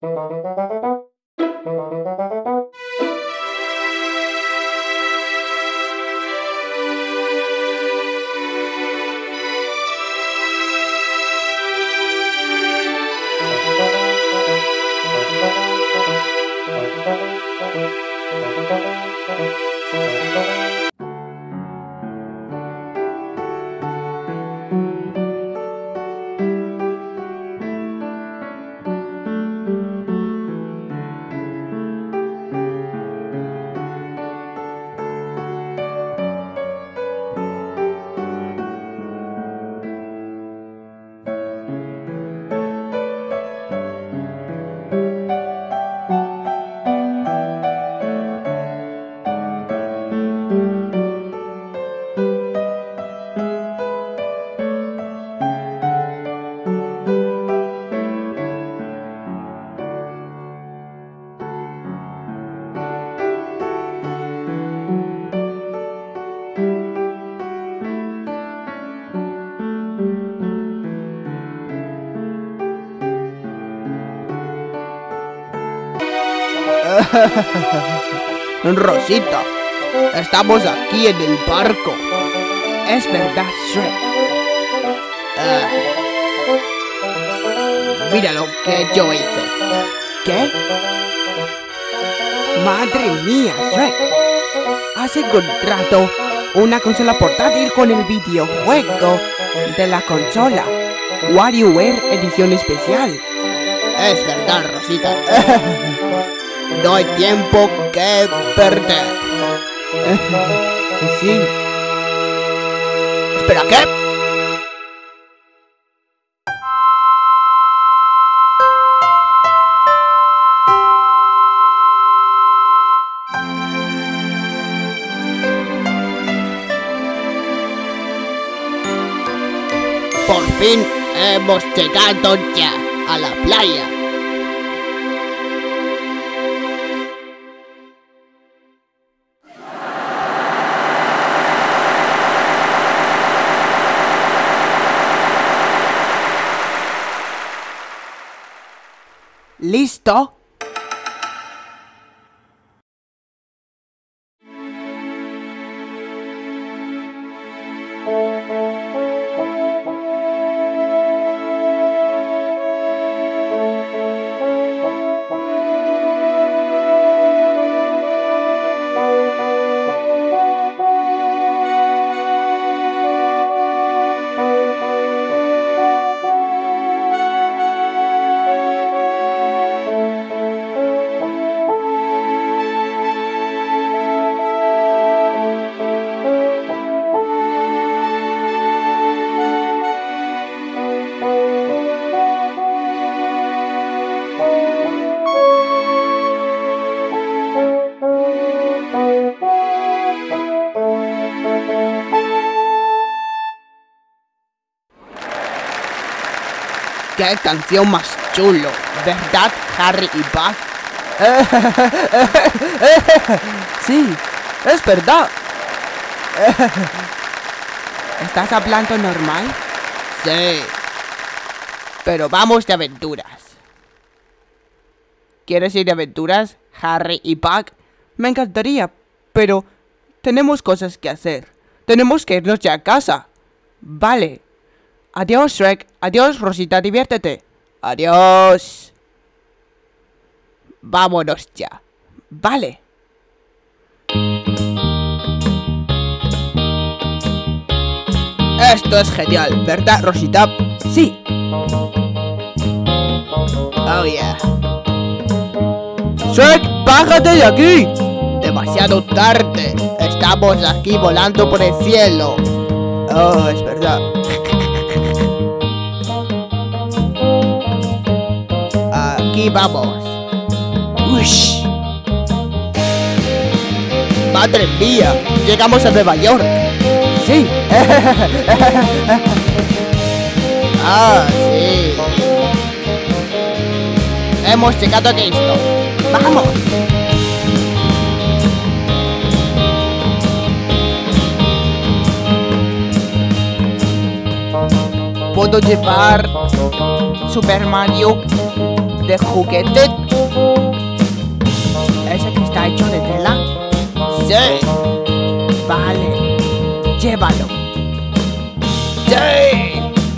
Rosita, estamos aquí en el barco. Es verdad, Shrek. Mira lo que yo hice. ¿Qué? Madre mía, Shrek. Has encontrado una consola portátil con el videojuego de la consola WarioWare edición especial. Es verdad, Rosita. No hay tiempo que perder. Sí. ¿Espera qué? Por fin hemos llegado ya a la playa. ¿Listo? ¡Qué canción más chulo! ¿Verdad, Harry y Bug? Sí, es verdad. ¿Estás hablando normal? Sí. Pero vamos de aventuras. ¿Quieres ir de aventuras, Harry y Bug? Me encantaría, pero tenemos cosas que hacer. Tenemos que irnos ya a casa. Vale. Adiós, Shrek. Adiós, Rosita, diviértete. Adiós. Vámonos ya. Vale. Esto es genial, ¿verdad, Rosita? Sí. Oh, yeah. Shrek, bájate de aquí. Demasiado tarde. Estamos aquí volando por el cielo. Oh, es verdad. Aquí vamos. Ush. Madre mía, llegamos a Nueva York. Sí. Ah, sí. Hemos llegado a Kingston. ¡Vamos! ¿Puedo llevar Super Mario de juguete? Sí. Vale, llévalo. Sí.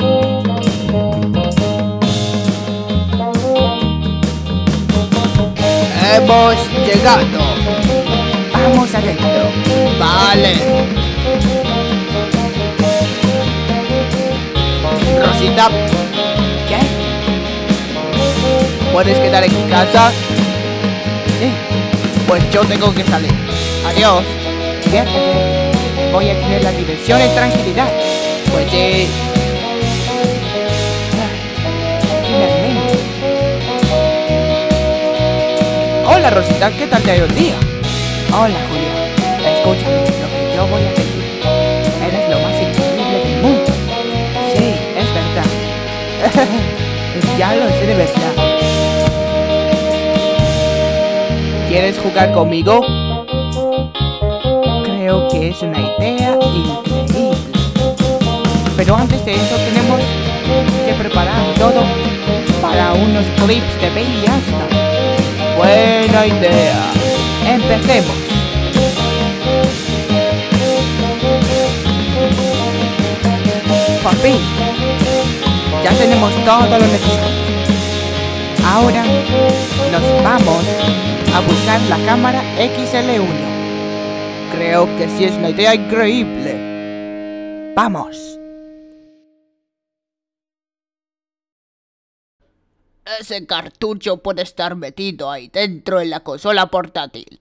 Hemos llegado. Vamos adentro. Vale. Rosita, ¿Qué? ¿puedes quedar en casa? Sí, Pues yo tengo que salir. Adiós. diviértete. Voy a tener la diversión en tranquilidad. Pues sí. Finalmente. Hola Rosita, ¿qué tal te ha ido el día? Hola, Julia. Escúchame lo que yo voy a decir. Eres lo más increíble del mundo. Sí, es verdad. Ya lo sé de verdad. ¿Quieres jugar conmigo? Creo que es una idea increíble. Pero antes de eso tenemos que preparar todo para unos clips de Baby Asta. Buena idea. Empecemos. Por fin, ya tenemos todo lo necesario. Ahora nos vamos a buscar la cámara XL1. Creo que sí es una idea increíble. ¡Vamos! Ese cartucho puede estar metido ahí dentro en la consola portátil.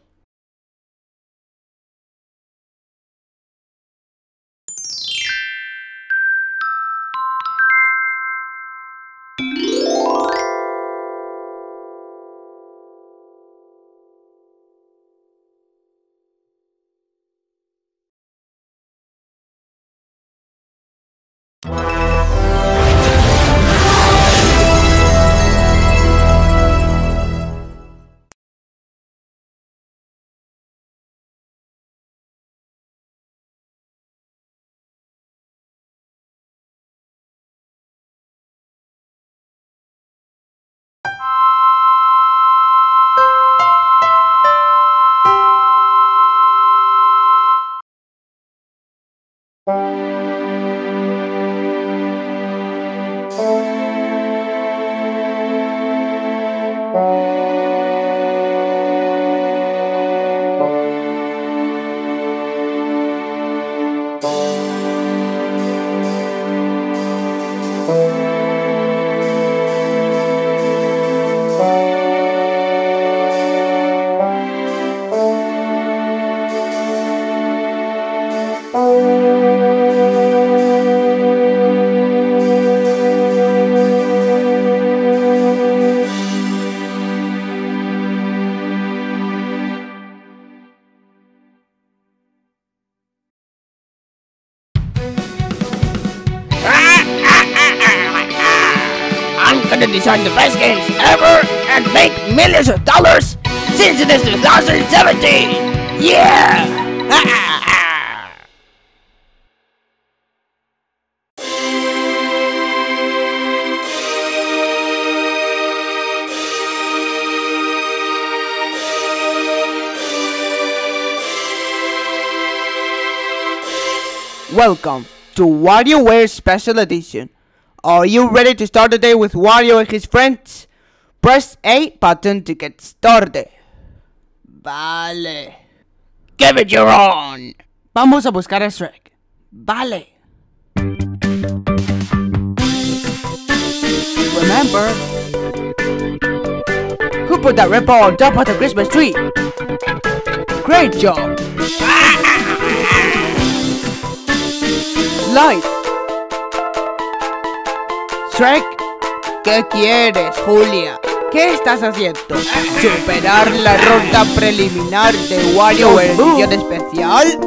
I'm gonna design the best games ever and make millions of dollars since it is 2017! Yeah! Welcome to WarioWare Special Edition. Are you ready to start the day with Wario and his friends? Press A button to get started. Vale. Give it your own! Vamos a buscar a Shrek. Vale. Remember, who put that red ball on top of the Christmas tree? Great job! Slide. Shrek, ¿Qué quieres, Julia? ¿qué estás haciendo? ¿Superar la ronda preliminar de WarioWare edición especial?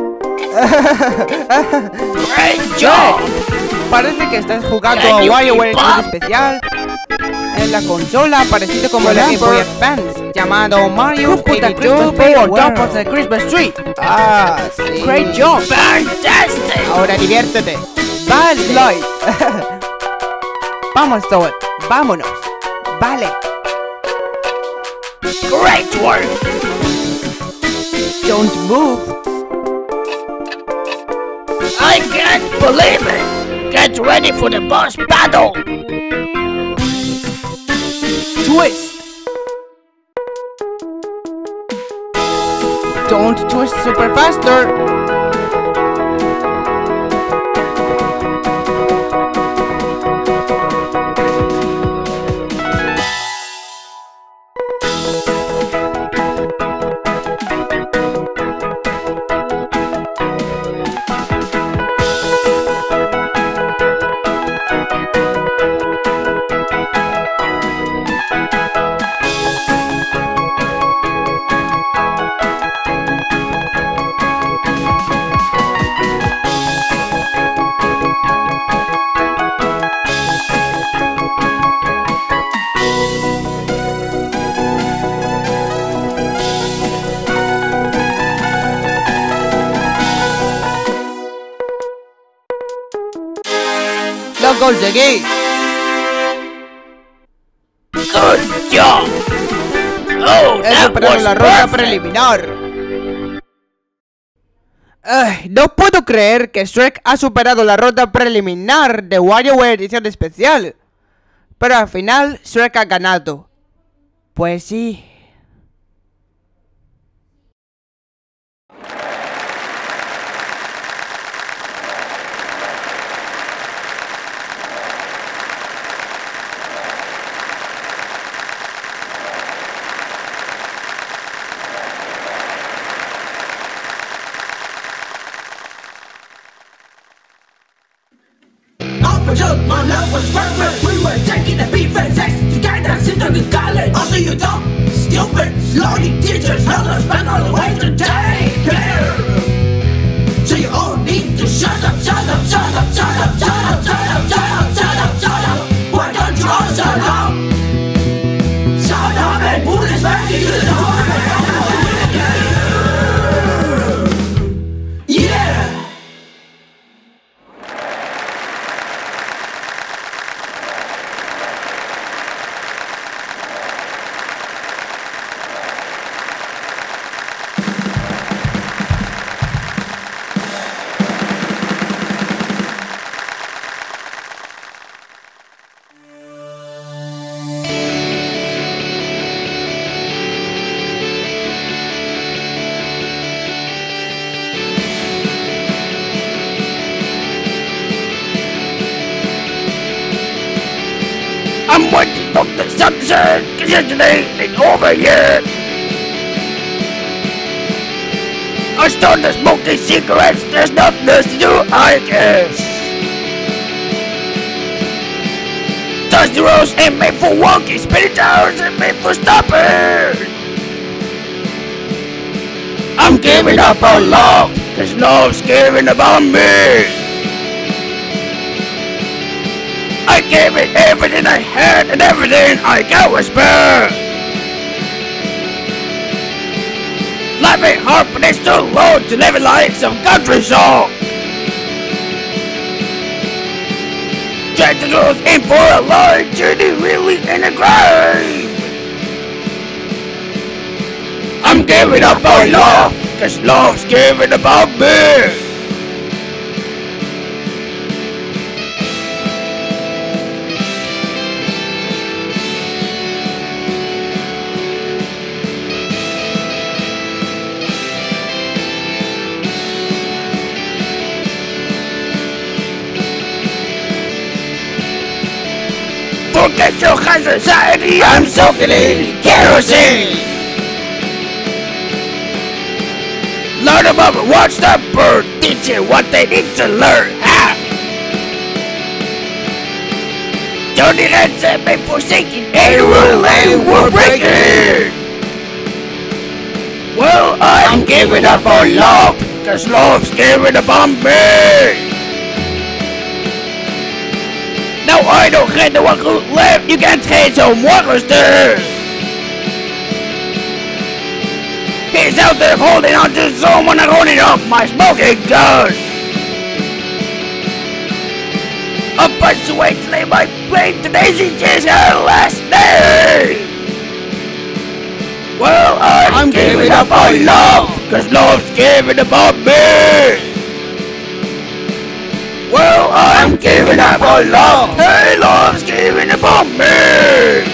¡Great job! Parece que estás jugando a WarioWare edición especial en la consola parecido como la Game Boy Advance, llamado Mario Who put the 82 Christmas on tree? top of the Christmas tree. Ah, sí. Great job. Fantastic! Ahora diviértete. Bad Slide. Vamos, Toad. Vámonos. Vale. Great work! Don't move. I can't believe it! Get ready for the boss battle! Twist. Don't twist super faster. ¡Lo conseguí! Good job! Oh, He that superado was la ronda perfect. preliminar. No puedo creer que Shrek ha superado la ronda preliminar de WarioWare edición especial. Pero al final Shrek ha ganado. Pues sí. My love was perfect. We were taking the beat and sex together since the college. Also, you dumb, stupid, slowly teachers held us back all the way to take care. So you all need to shut up, shut up, shut up, shut up, shut up, shut up, shut up, shut up, shut up. Why don't you all shut up? Shut up and put us back into the heart. Yeah. I'm waiting for the sunset, cause yesterday ain't over yet. I started smoking cigarettes, there's nothing else to do, I guess. Dusty Rose ain't made for walking, spinning towers ain't made for stopping. I'm giving up on love, cause love's giving up on me. I gave it everything I had and everything I got was spare. Life ain't hard, but it's too low to live it like some country song. Jackson goes in for a large journey, really in a grave. I'm giving up on love, cause love's giving up on me. Forget your high society, I'm soaking in kerosene. Learn about it, watch the bird, teach you what they need to learn. Ha! Dirty hands have been forsaken, and we're breaking. Well, I'm giving up on love, cause love's giving up on me. Now I don't hate the one who left, you can't hate some workers there. He's out there holding on to someone and holding up my smoking gun. A bunch of ways to lay my blade, today's just her last day. Well, I'm I'm giving up on love, cause love's giving up on me. Well, I'm giving up on love. Hey, love's giving up on me.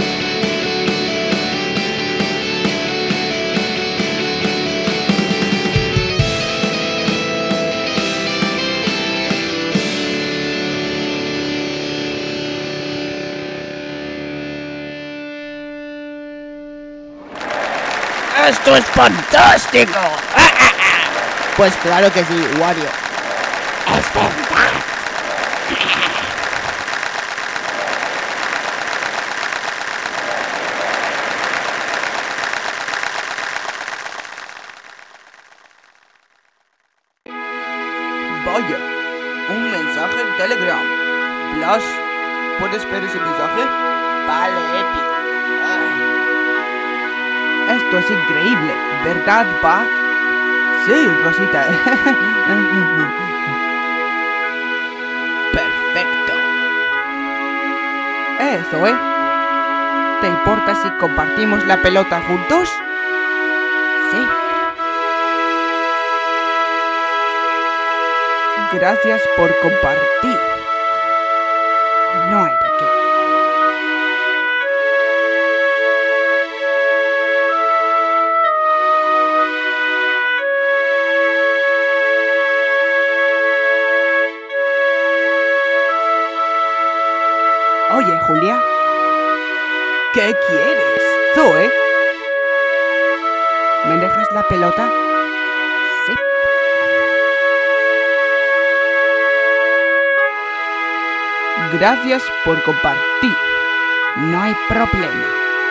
¡Esto es fantástico! Pues claro que sí, Wario. ¡Es verdad! Vaya, un mensaje en Telegram. Blas, ¿puedes ver ese mensaje? Vale, Epi. Esto es increíble, ¿verdad, Buck? Sí, Rosita. Perfecto. Eso, ¿eh? ¿Te importa si compartimos la pelota juntos? Sí. Gracias por compartir. No hay de qué. Oye, Julia. ¿Qué quieres? Zoe. ¿Me dejas la pelota? Sí. Gracias por compartir. No hay problema.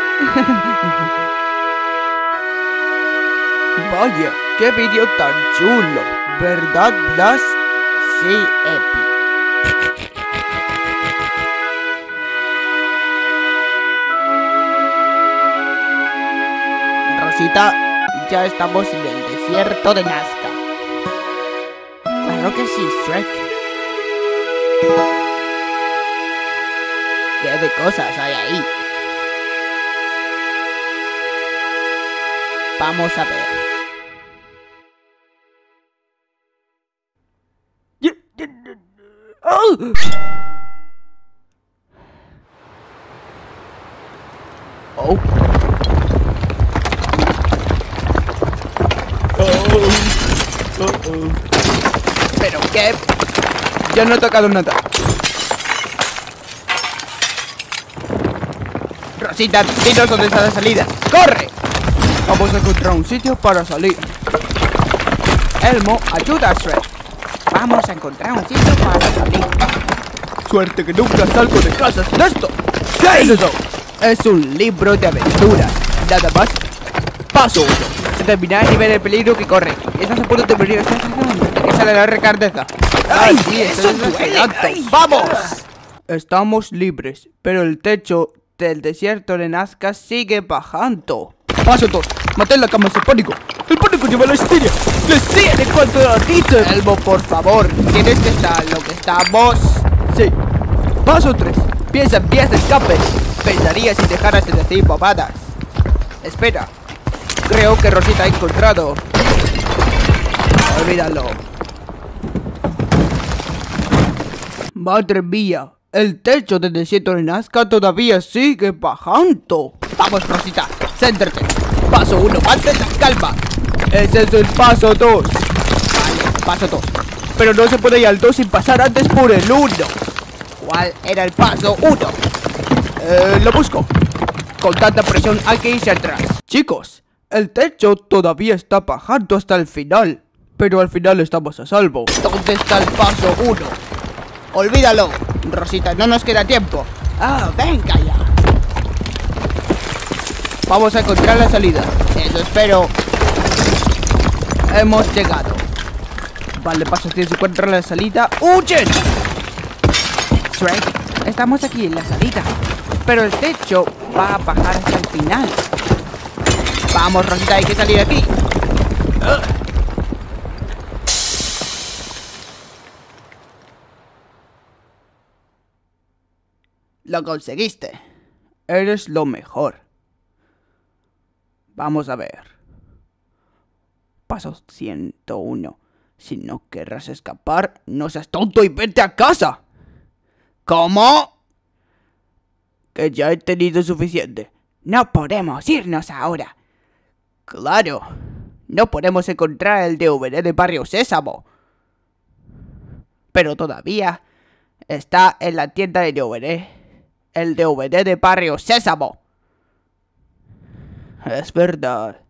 Vaya, qué vídeo tan chulo. ¿Verdad, Blas? Sí, Epi. Rosita, ya estamos en el desierto de Nazca. Claro que sí, Shrek. ¿Qué de cosas hay ahí? Vamos a ver. Oh. ¿Pero qué? Yo no he tocado nada. Rosita, dinos dónde está la salida. ¡Corre! Vamos a encontrar un sitio para salir. Elmo, ayuda a Shrek. Vamos a encontrar un sitio para salir. Suerte que nunca salgo de casa sin esto. ¿Qué es eso? Es un libro de aventuras. Nada más. Paso 1. Determinar el nivel de peligro que corre. Estás a punto de morir. Que sale la recardeza. ¡Ay, sí! ¡Eso es desesperante! ¡Vamos! Estamos libres, pero el techo del desierto de Nazca sigue bajando. Paso 2. Maté la cama ese pánico. El pánico lleva la histeria. ¡Le siguen en cuanto lo dice! Elmo, por favor. Tienes que estar lo que estamos. Sí. Paso 3. Piensa en vías de escape. Pensaría si dejaras de decir bobadas. Espera. Creo que Rosita ha encontrado. Olvídalo. Madre mía. El techo del desierto de Nazca todavía sigue bajando. Vamos, Rosita. Céntrate. Paso 1. Mantén la calma. Ese es el paso 2. Vale, paso 2. Pero no se puede ir al 2 sin pasar antes por el 1. ¿Cuál era el paso 1? Lo busco. Con tanta presión hay que irse atrás. Chicos, el techo todavía está bajando hasta el final. Pero al final estamos a salvo. ¿Dónde está el paso 1? Olvídalo. Rosita, no nos queda tiempo. ¡Ah, venga ya! Vamos a encontrar la salida. Eso espero. Hemos llegado. Vale, paso 3 se encuentra la salida. ¡Huyen! Shrek, estamos aquí en la salida. Pero el techo va a bajar hasta el final. Vamos, Rosita, hay que salir aquí. Lo conseguiste. Eres lo mejor. Vamos a ver. Paso 101. Si no querrás escapar, no seas tonto y vete a casa. ¿Cómo? Que ya he tenido suficiente. No podemos irnos ahora. Claro. No podemos encontrar el DVD de Barrio Sésamo. Pero todavía está en la tienda de DVD. El DVD de Barrio Sésamo. Es verdad.